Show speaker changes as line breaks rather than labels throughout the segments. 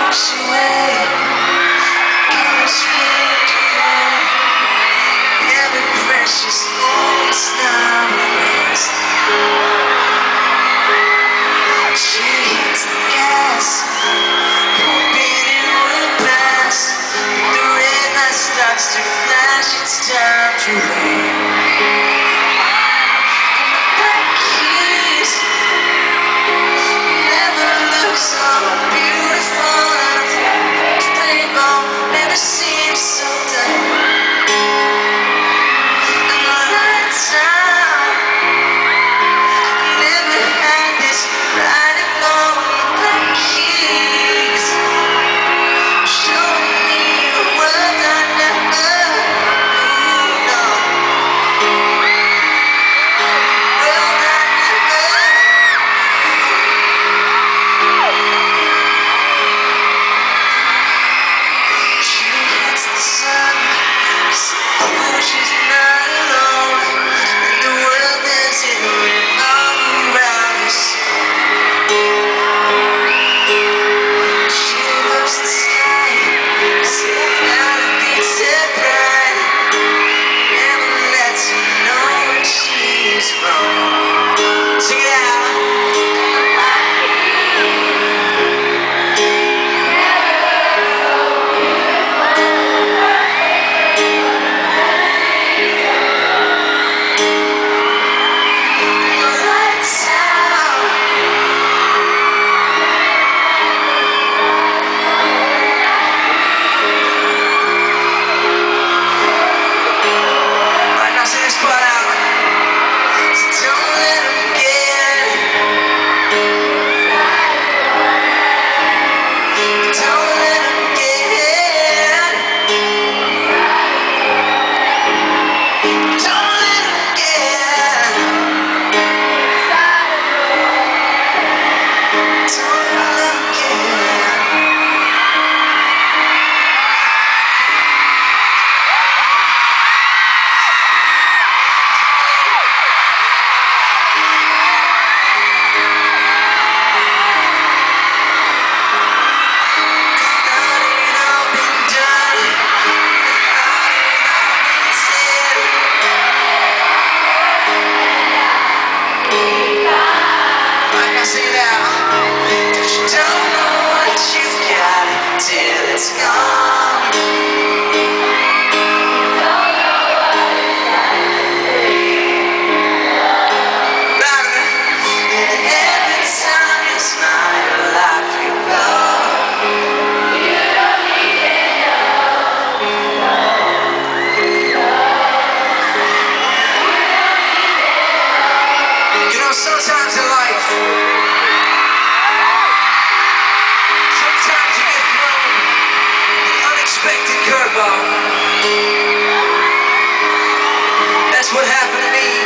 That's what happened to me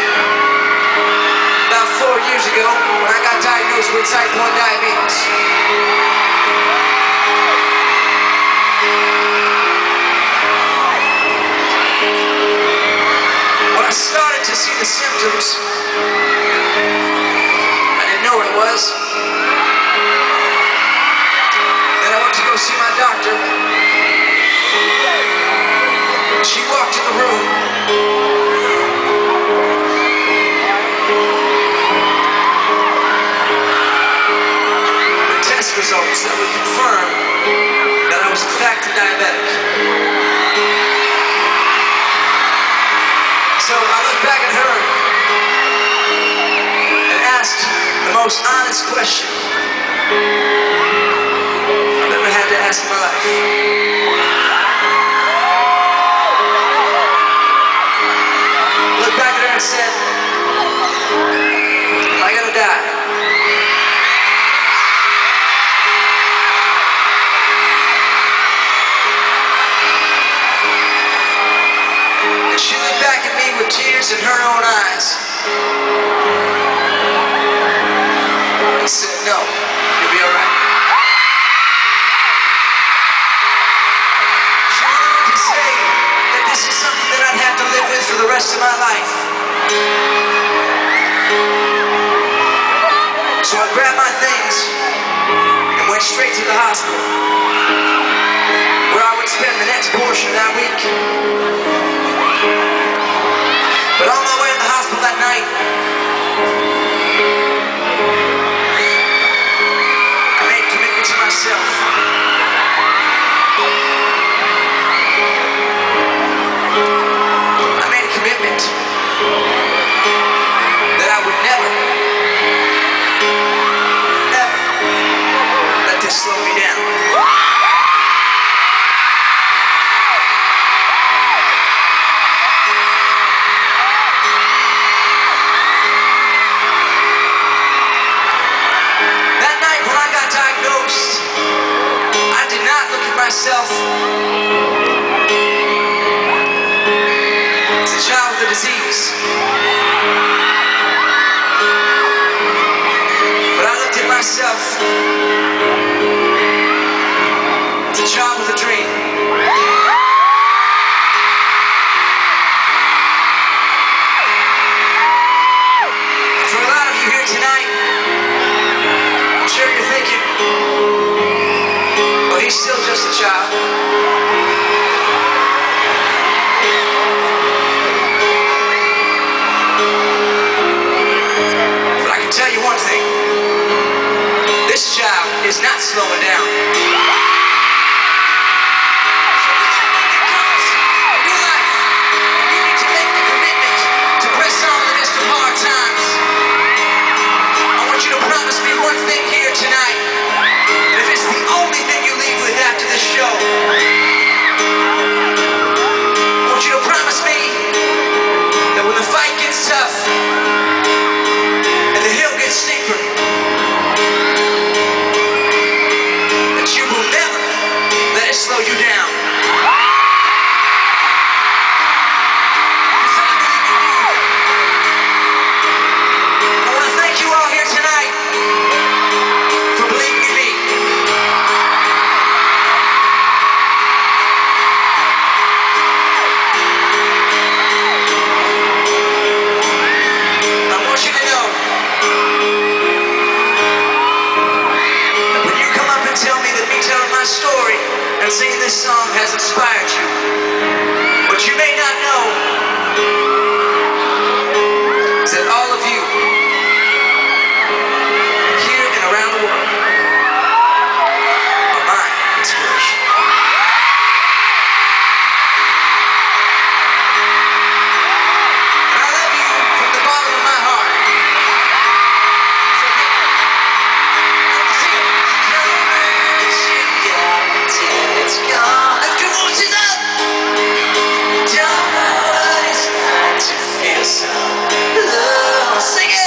about 4 years ago when I got diagnosed with type 1 diabetes. When I started to see the symptoms, I didn't know what it was. Then I went to go see my doctor. She walked in the room. The test results that would confirm that I was in fact a diabetic. So I looked back at her and asked the most honest question I've ever had to ask in my life. Back there and said, I gotta die. And she looked back at me with tears in her own eyes and said, no, you'll be alright. She wanted me to say that this is something that I'd have to live with for the rest of my life. So I grabbed my things and went straight to the hospital, where I would spend the next portion of that week. But on my way to the hospital that night, I made a commitment to myself. I made a commitment that I would never let this slow me down. That night when I got diagnosed, I did not look at myself as a child with a disease, but I looked at myself as a child with a dream. For a lot of you here tonight, I'm sure you're thinking, well, he's still just a child. But I can tell you one thing. This child is not slowing down. So when that moment comes in your life, and you need to make the commitment to press on in the midst of hard times, I want you to promise me one thing here tonight. And if it's the only thing you leave with after this show, I want you to promise me that when the fight gets tough and the hill gets steeper, that you will never let it slow you down. Because I believe in you. I want to thank you all here tonight for believing in me. I want you to know that when you come up and tell me that me telling my story and singing this song has inspired you, what you may not know is that all of you here and around the world are my inspiration. And I love you from the bottom of my heart. So sing it. Don't let you go till it's gone. Lift your voices up. Don't know what it's like to feel so low. Sing it.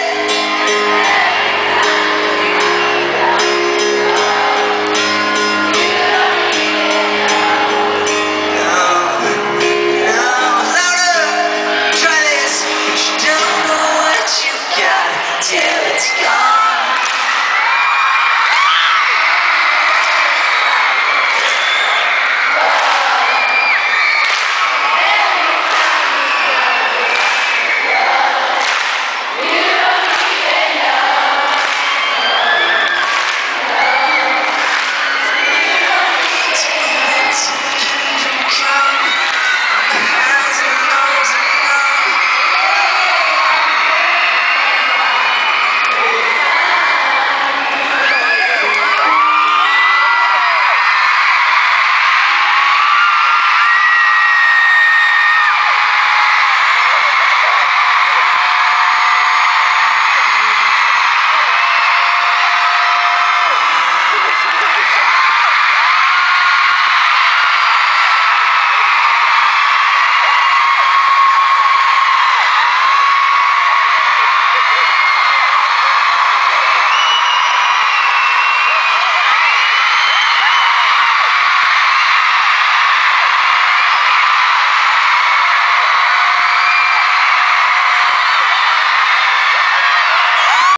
Louder. Try this. You don't know what you've got till it's gone.